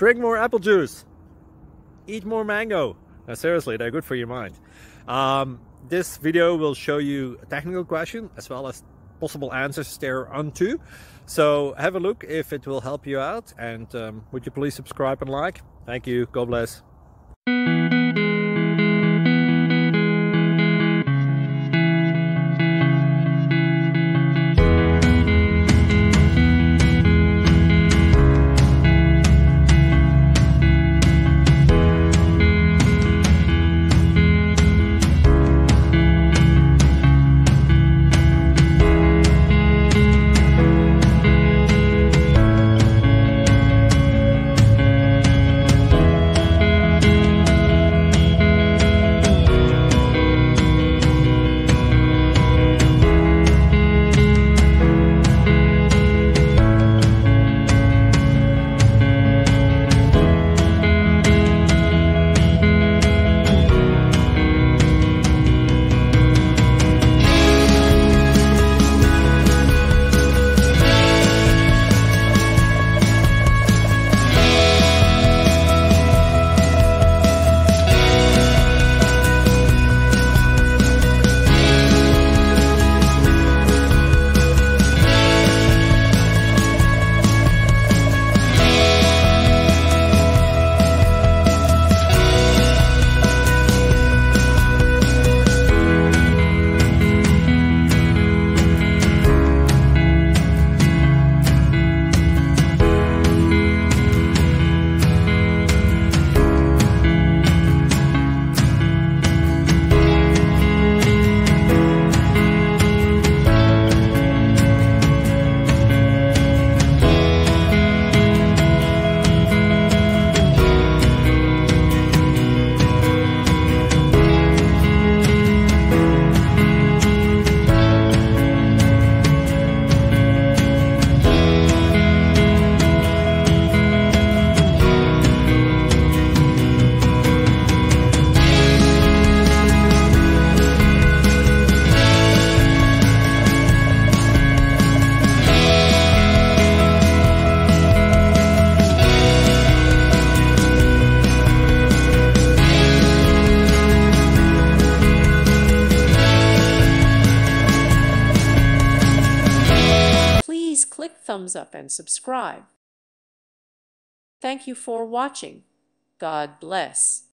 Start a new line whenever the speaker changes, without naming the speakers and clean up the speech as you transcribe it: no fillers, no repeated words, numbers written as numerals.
Drink more apple juice. Eat more mango. Now, seriously, they're good for your mind. This video will show you a technical question as well as possible answers thereunto. So have a look if it will help you out, and would you please subscribe and like? Thank you. God bless.
Please click thumbs up and subscribe. Thank you for watching. God bless.